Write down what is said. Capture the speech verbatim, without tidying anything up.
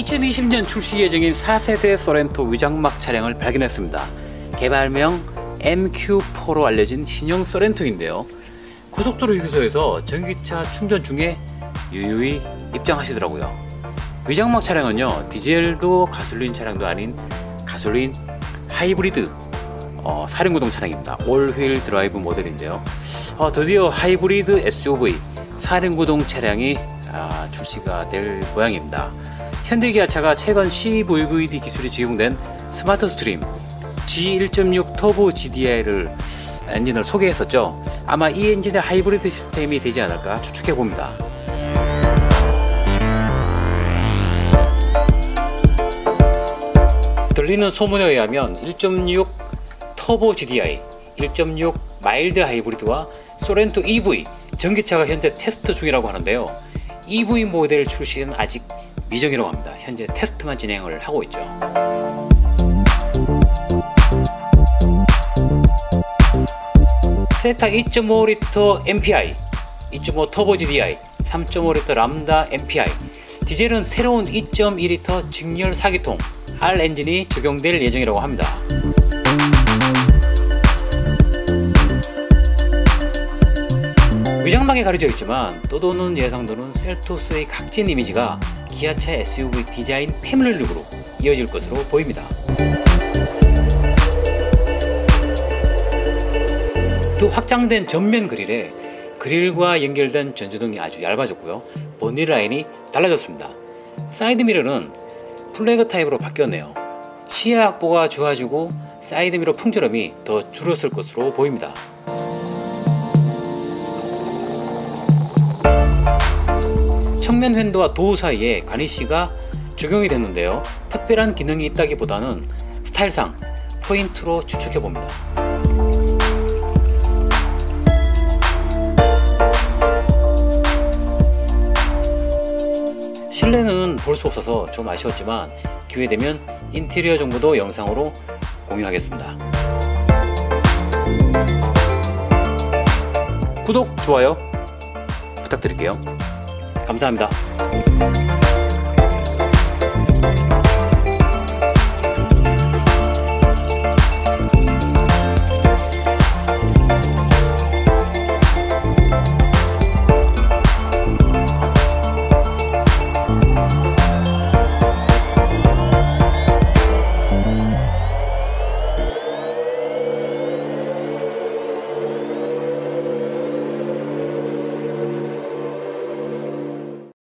이천이십 년 출시 예정인 사 세대 소렌토 위장막 차량을 발견했습니다. 개발명 엠큐포로 알려진 신형 소렌토인데요. 고속도로 휴게소에서 전기차 충전 중에 유유히 입장하시더라고요. 위장막 차량은요, 디젤도 가솔린 차량도 아닌 가솔린 하이브리드 어, 사 륜 구동 차량입니다. 올휠 드라이브 모델인데요. 어, 드디어 하이브리드 에스유브이 사 륜 구동 차량이 아, 출시가 될 모양입니다. 현대기아차가 최근 씨브이브이디 기술이 적용된 스마트 스트림 지 일 점 육 터보 지디아이를 엔진을 소개했었죠. 아마 이 엔진의 하이브리드 시스템이 되지 않을까 추측해 봅니다. 들리는 소문에 의하면 일 점 육 터보 지디아이, 일 점 육 마일드 하이브리드와 소렌토 이브이 전기차가 현재 테스트 중이라고 하는데요. 이브이 모델 출시는 아직 미정이라고 합니다. 현재 테스트만 진행을 하고 있죠. 세탁 이 점 오 리터 엠피아이, 이 점 오 터보 지디아이, 삼 점 오 리터 람다 엠피아이, 디젤은 새로운 이 점 이 리터 직렬 사 기통 R 엔진이 적용될 예정이라고 합니다. 위장막에 가려져 있지만 떠도는 예상도는 셀토스의 각진 이미지가 기아차 에스유브이 디자인 패밀리룩으로 이어질 것으로 보입니다. 또 확장된 전면 그릴에 그릴과 연결된 전조등이 아주 얇아졌고요. 보니 라인이 달라졌습니다. 사이드미러는 플래그 타입으로 바뀌었네요. 시야 확보가 좋아지고 사이드미러 풍조름이 더 줄었을 것으로 보입니다. 측면 휀도와 도우 사이에 가니쉬가 적용이 됐는데요. 특별한 기능이 있다기보다는 스타일상 포인트로 추측해 봅니다. 실내는 볼 수 없어서 좀 아쉬웠지만 기회되면 인테리어 정보도 영상으로 공유하겠습니다. 구독, 좋아요 부탁드릴게요. 감사합니다.